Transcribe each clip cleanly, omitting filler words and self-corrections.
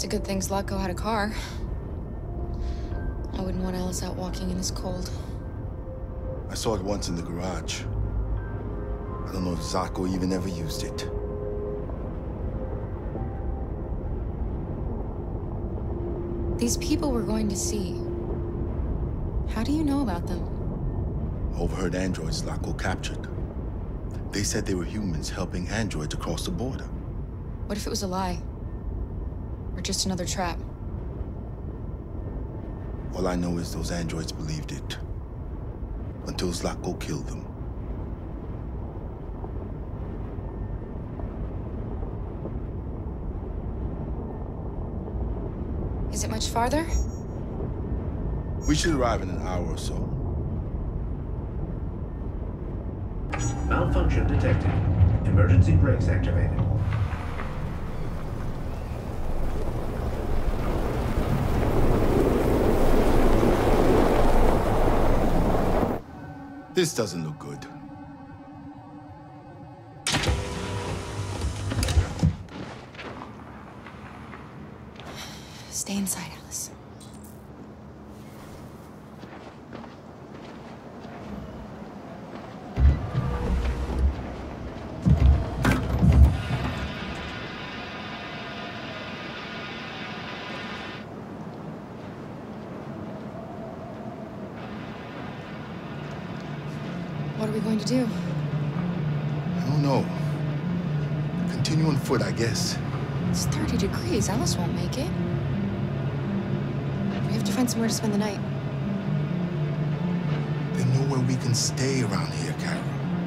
It's a good thing Zlatko had a car. I wouldn't want Alice out walking in this cold. I saw it once in the garage. I don't know if Zlatko even ever used it. These people we're going to see. How do you know about them? Overheard androids Zlatko captured. They said they were humans helping androids across the border. What if it was a lie? Or just another trap? All I know is those androids believed it. Until Zlatko killed them. Is it much farther? We should arrive in an hour or so. Malfunction detected. Emergency brakes activated. This doesn't look good. Stay inside, Alice. What are we going to do? I don't know. Continue on foot, I guess. It's 30 degrees. Alice won't make it. We have to find somewhere to spend the night. There's nowhere we can stay around here, Carol.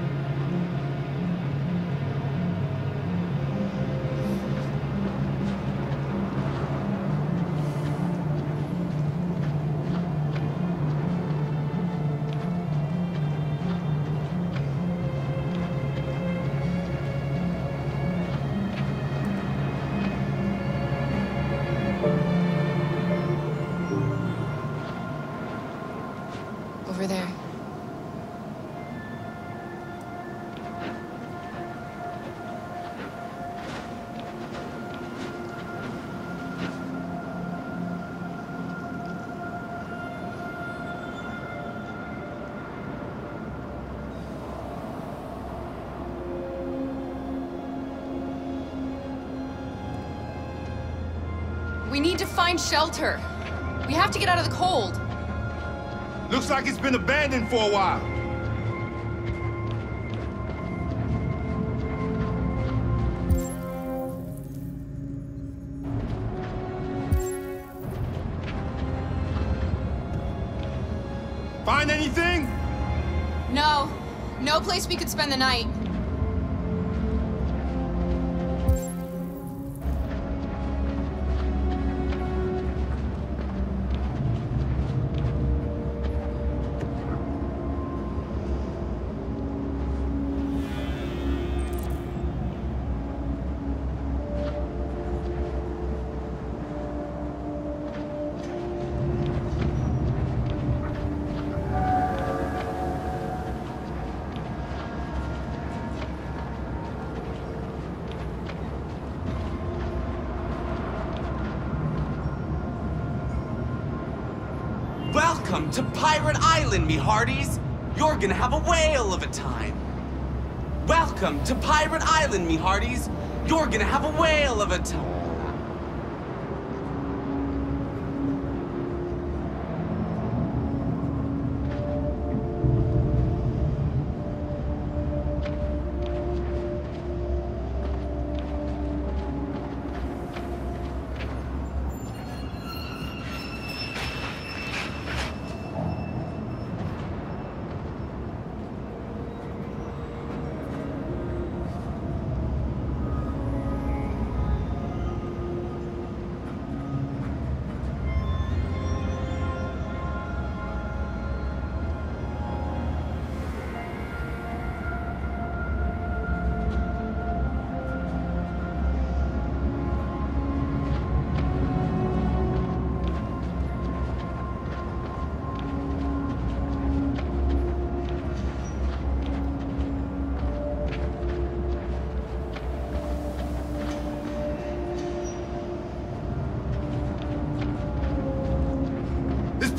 Over there. We need to find shelter. We have to get out of the cold. Looks like it's been abandoned for a while. Find anything? No. No place we could spend the night. Welcome to Pirate Island, me hearties! You're gonna have a whale of a time! Welcome to Pirate Island, me hearties! You're gonna have a whale of a time!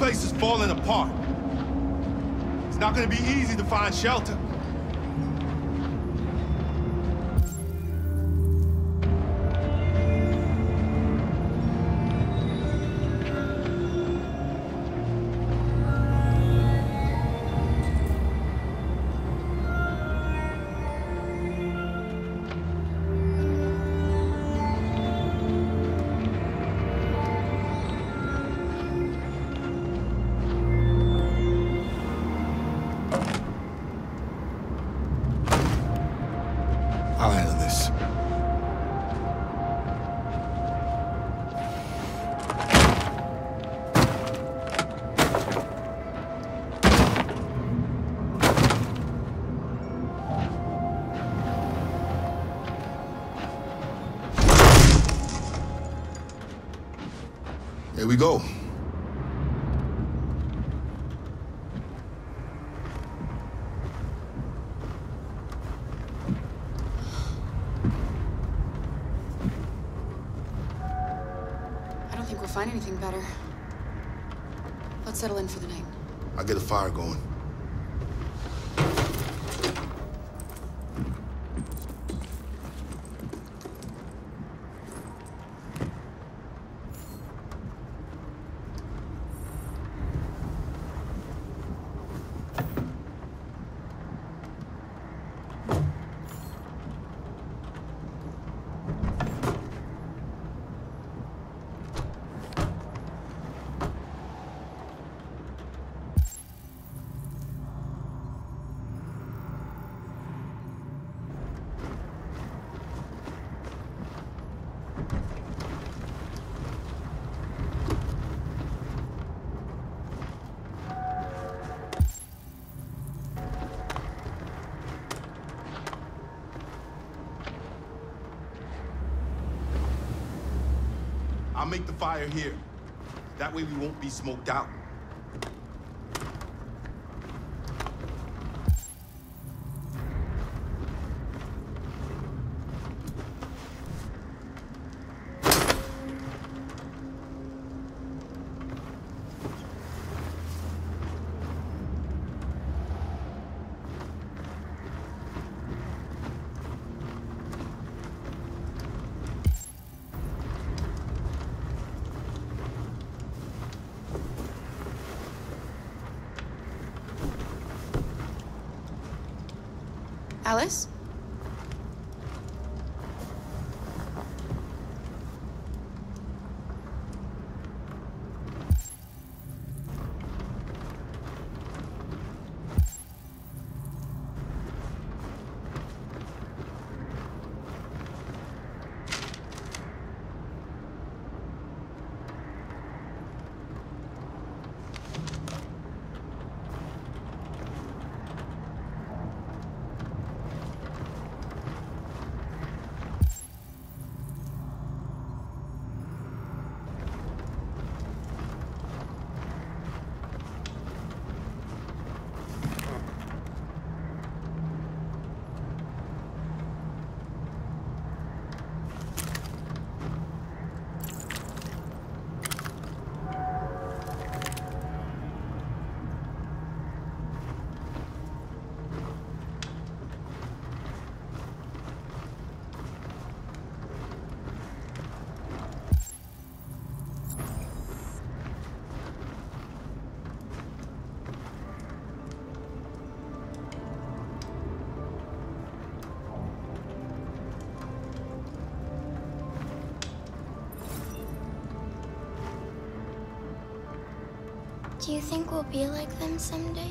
place is falling apart. It's not gonna be easy to find shelter. I'll handle this. Here we go. I don't think we'll find anything better. Let's settle in for the night. I'll get a fire going. I'll make the fire here. That way we won't be smoked out. Alice? Do you think we'll be like them someday?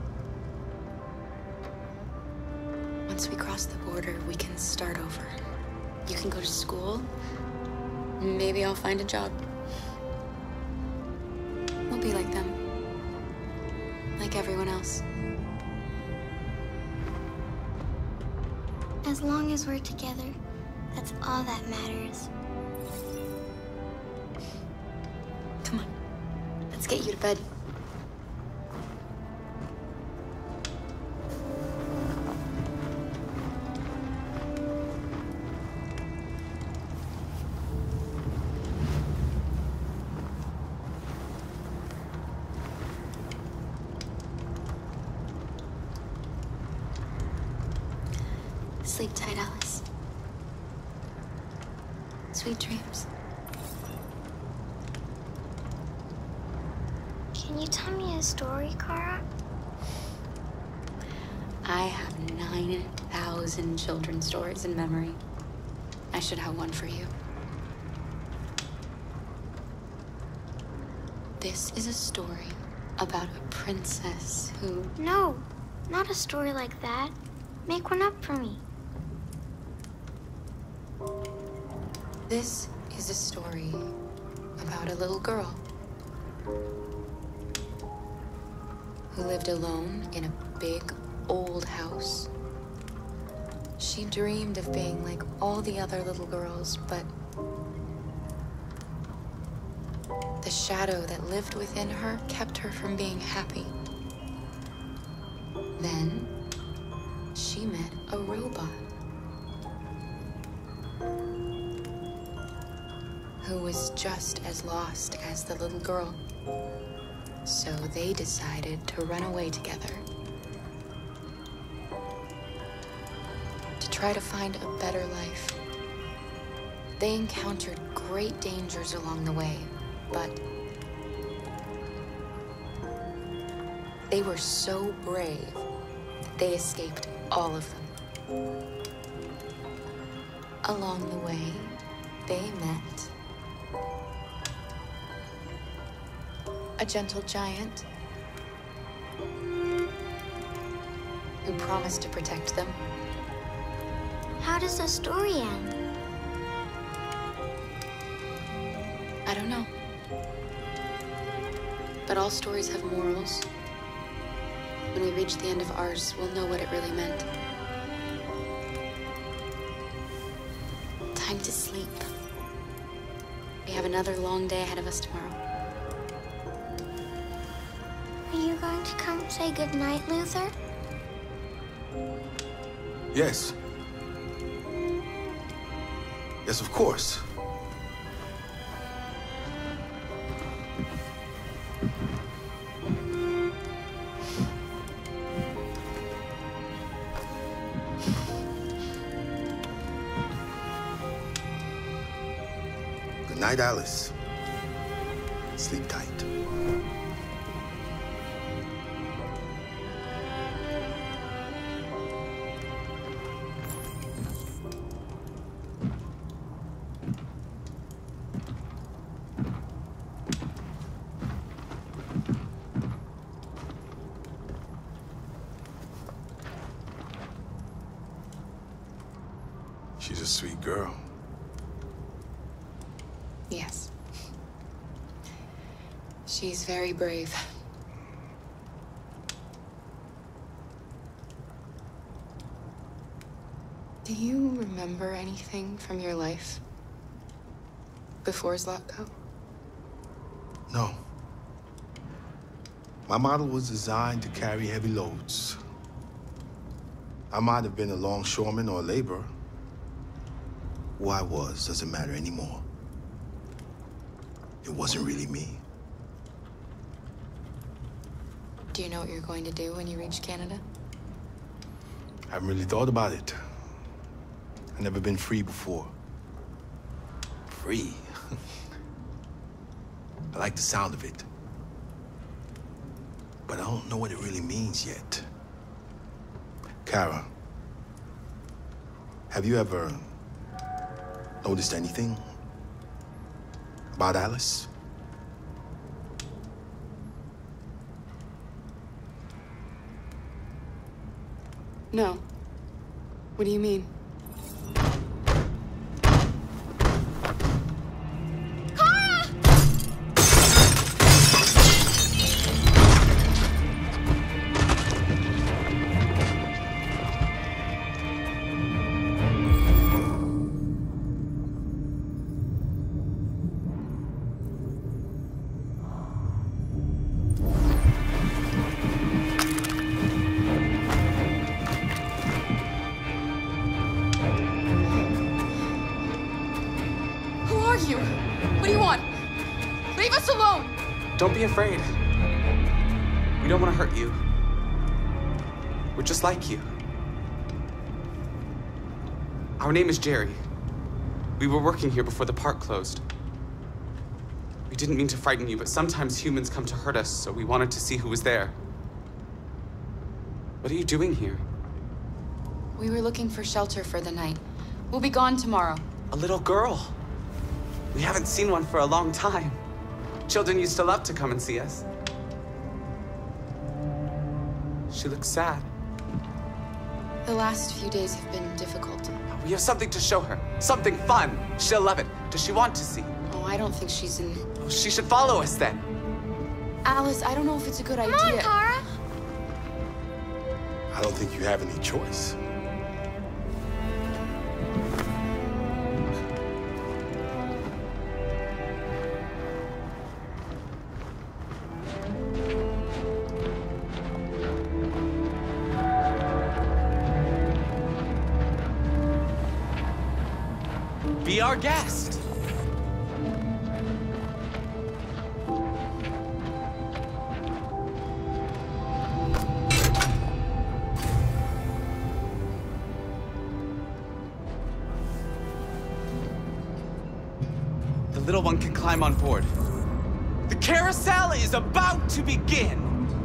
Once we cross the border, we can start over. You can go to school. Maybe I'll find a job. We'll be like them. Like everyone else. As long as we're together, that's all that matters. Come on. Let's get you to bed. Sleep tight, Alice. Sweet dreams. Can you tell me a story, Kara? I have 9,000 children's stories in memory. I should have one for you. This is a story about a princess who... No, not a story like that. Make one up for me. This is a story about a little girl who lived alone in a big, old house. She dreamed of being like all the other little girls, but the shadow that lived within her kept her from being happy. Then she met a robot who was just as lost as the little girl. So they decided to run away together to try to find a better life. They encountered great dangers along the way, but they were so brave that they escaped all of them. Along the way, they met a gentle giant who promised to protect them. How does the story end? I don't know. But all stories have morals. When we reach the end of ours, we'll know what it really meant. Time to sleep. We have another long day ahead of us tomorrow. Are you going to come say goodnight, Luther? Yes. Yes, of course. Good night, Alice. Sleep tight. She's a sweet girl. Yes. She's very brave. Do you remember anything from your life before Zlatko? No. My model was designed to carry heavy loads. I might have been a longshoreman or a laborer. Who I was doesn't matter anymore. It wasn't really me. Do you know what you're going to do when you reach Canada? I haven't really thought about it. I've never been free before. Free? I like the sound of it. But I don't know what it really means yet. Kara, have you ever noticed anything about Alice? No. What do you mean? You? What do you want? Leave us alone! Don't be afraid. We don't want to hurt you. We're just like you. Our name is Jerry. We were working here before the park closed. We didn't mean to frighten you, but sometimes humans come to hurt us, so we wanted to see who was there. What are you doing here? We were looking for shelter for the night. We'll be gone tomorrow. A little girl. We haven't seen one for a long time. Children used to love to come and see us. She looks sad. The last few days have been difficult. We have something to show her. Something fun. She'll love it. Does she want to see? Oh, I don't think she's in... Oh, she should follow us then. Alice, I don't know if it's a good idea. Come on, Kara. I don't think you have any choice. Be our guest. The little one can climb on board. The carousel is about to begin.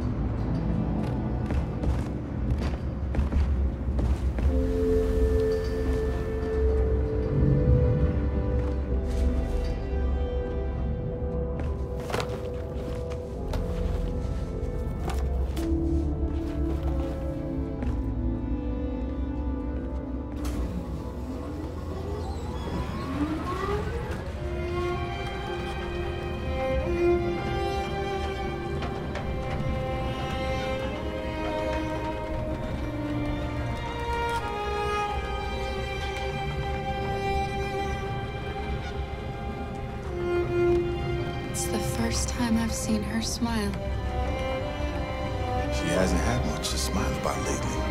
It's the first time I've seen her smile. She hasn't had much to smile about lately.